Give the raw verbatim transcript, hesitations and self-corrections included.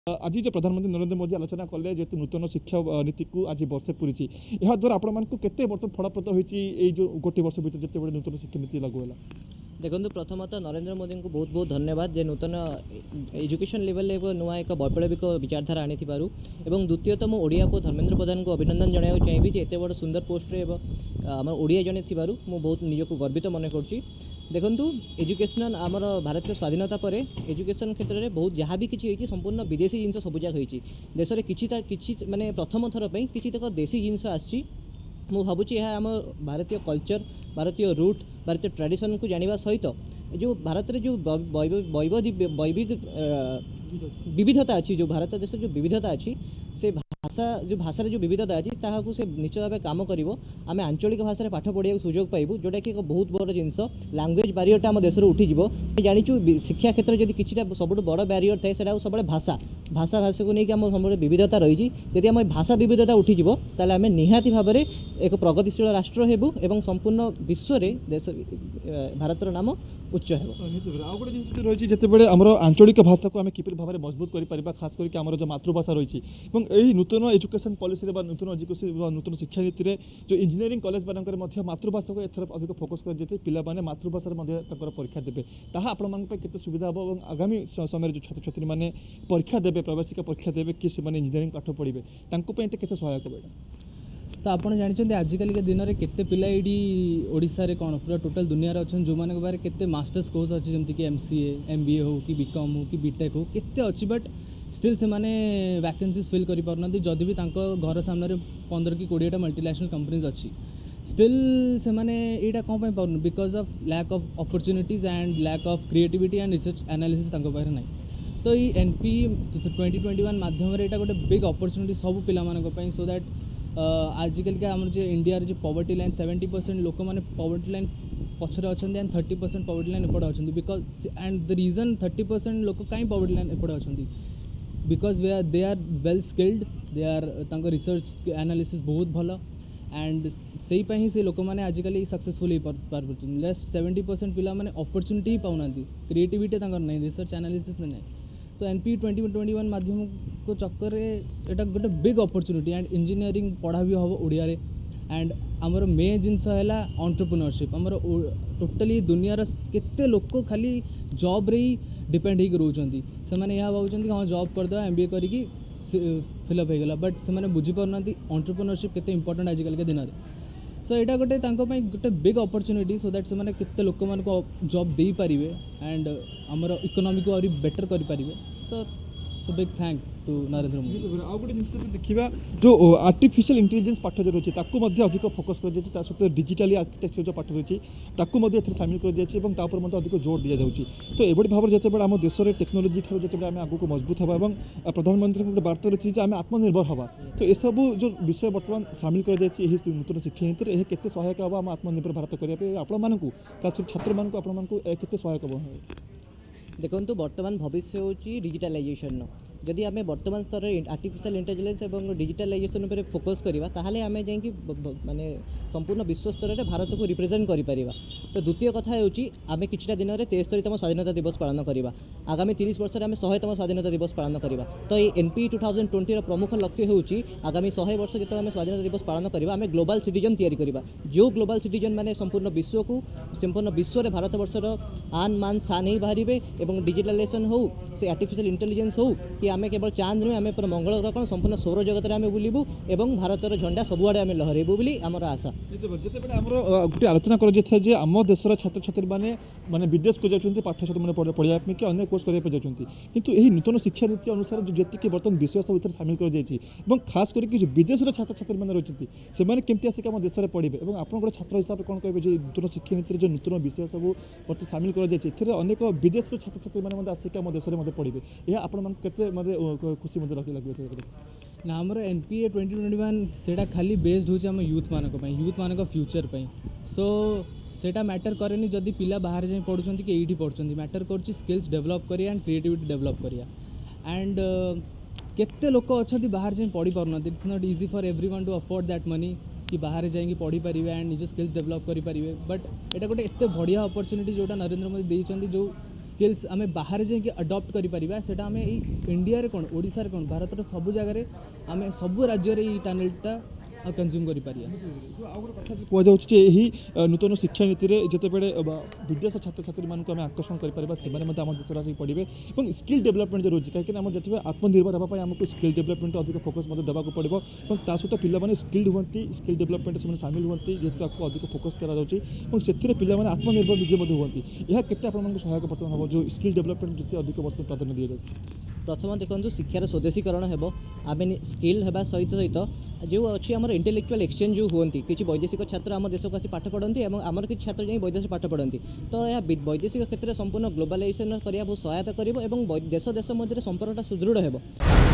आज जो प्रधानमंत्री नरेंद्र मोदी आलोचना कले जेहेतु नूतन शिक्षा नीति को आज वर्षे पूरी यह द्वारा आपते वर्ष फलप्रद होती जो गोटे वर्ष भर जिते बड़े नूतन शिक्षा नीति लागू है। देखो प्रथमतः नरेंद्र मोदी को बहुत बहुत धन्यवाद जे नूतन एजुकेशन लेवल एक नुआ एक वैप्लविक विचारधारा आनी एवं द्वितीयतः मो ओडिया को धर्मेंद्र प्रधान को अभिनंदन जनाया चाहिए एत बड़ सुंदर पोस्ट रे आम ओडिया जने थिबारु मो बहुत निजको गर्वित मन करुच्ची। देखंतु एजुकेशनल आमर भारतीय स्वाधीनता पर एजुकेशन क्षेत्र में बहुत जहाँ भी किसी संपूर्ण विदेशी जिनस सबुजाक होती देश में किसी माने प्रथम थर पर किसी तक देशी जिनस आसी मु भावुची यह आम भारतीय कल्चर भारतीय रूट भारतीय ट्रेडिशन को जानिबा सहित जो भारत में जो वैविक विविधता अच्छी जो भारत देश जो विविधता अच्छी से भाषा जो भाषा जो विविधता अच्छी ताकू से निश्चित भाव काम कर आम आंचलिक भाषा पाठ पढ़ा सुजोग पाइबू जोटा कि एक बहुत बड़ जिनस लांगुएज बारियरटा आम देश उठीज जाचु शिक्षा क्षेत्र में किसी सब बड़ बारियर थाए से सब भाषा भाषा भाषा को लेकिन आम सब विविधता रही जदि आम भाषा विविधता उठीज ताले आम निहाती भाव में एक प्रगतिशील राष्ट्र हेबू एवं संपूर्ण विश्व में देश भारतर नाम उच्च हो रही जिते आम आंचलिक भाषा को आम किपर भाव में मजबूत कर खास करके आम जो मातृभाषा रही यही नूतन एजुकेशन पॉलिसी नूतन एजुकेशन नूतन शिक्षा नीति में जो इंजीनियरिंग कॉलेज मानक मातृभाषा को एथर अधिक फोकस कर पिलाने मातृभाषा परीक्षा देते आपते सुविधा हम और आगामी समय जो छात्र छात्री मैंने परीक्षा देते प्रवेशिका परीक्षा देते कि इंजीनियरिंग पाठ पढ़े के सहायक बेटा तो आपड़ जानते आजिकल के दिन में केते पिला ये ओडिशा रे कौन पूरा टोटल दुनिया अच्छा जो मैंने बारे केते मास्टर्स कोर्स अच्छी जमीक M C M B A हो कि बीकॉम हो कि बीटेक हो केते अच्छी बट स्टिल से माने वैकेंसीज फिल कर पारना जदि भी घर सामने पंद्रह कि कोड़े मल्टीनेशनल कंपनीज अच्छी स्टिल से माने एटा कौन पाई पारन because of lack of opportunities and lack of creativity and research analysis तांको पाखरे नहीं तो ये N P twenty twenty one माध्यम रे एटा गोटे बिग अपॉर्चुनिटी सब पिला मानक पई सो दैट आजिकल के आम जो इंडिया जो पॉवर्टी लाइन सेवेंटी परसेंट लोक मैंने पॉवर्टी लाइन पछरे अच्छा and thirty percent poverty line एपटे अच्छा because and the reason thirty percent लोक कहीं पॉवर्टी लाइन एपटे अच्छा because we are they are well skilled they are research analysis बहुत भल एंड से ही से लोक मैंने आजिकल सक्सेसफुल हो पार लेस सेवेंटी परसेंट पिला मैंने अपॉर्चुनिटी ही पाऊना क्रिएटिविटी नहीं रिसर्च एनालिसिस नहीं तो N P twenty twenty one माध्यम को चक्कर एटा गोटे बिग अपॉर्चुनिटी एंड इंजीनियरिंग पढ़ा भी हम ओडिया रे एंड आमर मेन जिनस है एंटरप्रेन्योरशिप आमर टोटली दुनियार केते लोक खाली जॉब रे ही डिपेंड होकर रोचंती से माने यह भावुं हाँ जॉब करदे एम बी ए करी फिलअप हो गला बट से बुझीपारना एंटरप्रेन्योरशिप केते इंपोर्टेंट आजिकल के दिन में सो यहाँ गोटे गोटे बिग अपॉर्चुनिटी सो दैट से केते लोक मान को जॉब दे पारे एंड आमर इकोनॉमी को और बेटर करें so so big thank to Narendra Modi. आ गए जिन देखा जो आर्टिफिशियल इंटेलिजेंस पाठ जो रही है अधिक फोकस कर सहित डिजिटली आर्किटेक्चर जो पाठ रही है सामिल कर दिया अधिक जोर दि जाऊँगी तो ये भाव में जिते आम देश में टेक्नोलोजी ठार जो आम आगे मजबूत हाँ और प्रधानमंत्री गोटे बार्ता रही है आम आत्मनिर्भर हाँ तो यह सब जो विषय बर्तमान सामिल कर नूतन शिक्षा नीति में केते सहायक हम आम आत्मनिर्भर भारत करने आपण खास छात्र मानक आपते सहायक हम देखो बर्तमान भविष्य हूँ डिजिटालाइजेशन जदि आम बर्तमान स्तर में आर्टिफिशियल इंटेलिजेंस और डिजिटालाइजेशन पर फोकस करवा ताहले आम जाइए माने संपूर्ण विश्व स्तर में भारत को रिप्रेजेंट करिपरिबा। तो द्वितीय कथा होची आम किछटा दिन में तेस्तरीतम स्वाधीनता दिवस पालन करवा आगामी तीस वर्ष में आम शहेतम स्वाधीनता दिवस पालन करवा तो ये एनपी टू थाउजेंड ट्वेंटी प्रमुख लक्ष्य होची आगामी शहे वर्ष जो आम स्वाधीनता दिवस पालन करवा आम ग्लोबल सिटीजन तैयारी करवा जो ग्लोबल सिटीजन माने संपूर्ण विश्व को संपूर्ण विश्व में भारत वर्षर आन मान सान ही बाहर और डिजिटालाइजेशन हो से आर्टिफिशियल इंटेलिजेंस हो कि आम केवल चांद नुहे आम पूरा मंगल ग्रह कौन संपूर्ण सौर जगत में आम बुलू और भारतर झंडा सबुआड़े आम लहरेबू बोली आमर आशा जिते आम गोटे आलोचना कर आम देशर छात्र छात्री मैंने माने विदेश को जाती पाठशाला मैंने पढ़ाई कि अन्य कोर्स करने जाती किंतु यही नूतन शिक्षा नीति अनुसार जो जी बर्तमान विषय सब इधर सामिल कर खास करके जो विदेश छात्र छात्री मैंने रही से केमती आसिक आम देश में पढ़े और आप गोटे छात्र हिसाब से कौन कहे नूतन शिक्षा नीति जो नूतन विषय सब बर्तमान सामिल कर अनेक विदेश छात्र छात्री मैंने आसिक आम देश में पढ़े यह आपते खुशी लगे ना आमर N P A twenty twenty one से खाली बेस्ड हो यूथ मानक यूथ मानक फ्यूचर सो सेटा मैटर करे जदि पिला बाहर जाए पढ़ुं कि ये पढ़ुं मैटर कर स्किल्स डेवलप करिया एंड क्रिएटिविटी डेवलप करिया एंड केते लोक अच्छा बाहर जाए पढ़ी पारना it's not easy for everyone to afford that money कि बाहर जाइए पढ़ी पारे एंड निज स्किल्स डेवलप करेंगे बट एटा गोटे एत बढ़िया अपॉर्चुनिटी जोटा नरेंद्र मोदी देइछन्ति जो स्किल्स आम बाहर जाकि अडप्ट करें आम इंडिया कौन ओडिशा कौन भारत सब जगह आम सब राज्य टैलेंटा कन्ज्यूम करें। कहुच्छे यही नूतन शिक्षा नीति में जितेबले विदेश छात्र छात्री मानक आम आकर्षण करें से आम देश आसिक पढ़े और स्किल डेवलपमेंट जो रही कहीं आम देखिए आत्मनिर्भर होगापी आमको स्किल डेवलपमेंट अधिक फोकस देवाक पड़ो और ता सहित पिलाने स्किल्ड हुए स्किल डेवलपमेंट से सामिल हुए जेहतु आपको अधिक फोकस कर पे आत्मनिर्भर निजे हुए यह के सहायक बर्तमान हम जो स्किल डेवलपमेंट जो अधिक बर्तमान प्राधान्य दी जाए। प्रथम देखो शिक्षार स्वदेशीकरण हो आम स्किल होगा सहित सहित जो अच्छी आम इंटेलेक्चुअल एक्सचेंज जो हुई किसी वैदेशिक छात्र आम देश को आसी पाठ पढ़ती और आमर किसी छात्र जाए वैदेश पाठ पढ़ती तो यह वैदेशिक क्षेत्र में संपूर्ण ग्लोबलाइजेशन करने बहुत सहायता कर देश देश मध्य संपर्कटा सुदृढ़ हो।